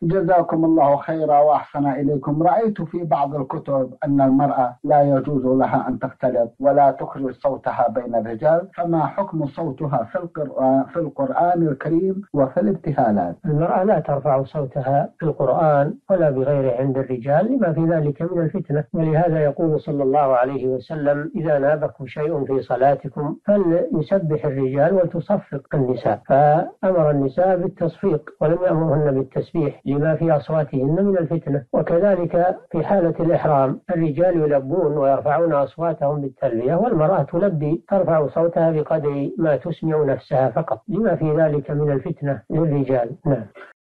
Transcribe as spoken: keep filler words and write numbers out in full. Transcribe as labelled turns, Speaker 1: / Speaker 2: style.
Speaker 1: جزاكم الله خيرا وأحسن إليكم. رأيت في بعض الكتب أن المرأة لا يجوز لها أن تختلط ولا تخرج صوتها بين الرجال، فما حكم صوتها في القرآن, في القرآن الكريم وفي الابتهالات؟
Speaker 2: المرأة لا ترفع صوتها في القرآن ولا بغيره عند الرجال لما في ذلك من الفتنة، ولهذا يقول صلى الله عليه وسلم: إذا نابكم شيء في صلاتكم فليسبح الرجال ولتصفق النساء. فأمر النساء بالتصفيق ولم يأمرهن بالتسبيح لما في أصواتهن من الفتنة. وكذلك في حالة الإحرام الرجال يلبون ويرفعون أصواتهم بالتلبية، والمرأة تلبي ترفع صوتها بقدر ما تسمع نفسها فقط لما في ذلك من الفتنة للرجال. نعم.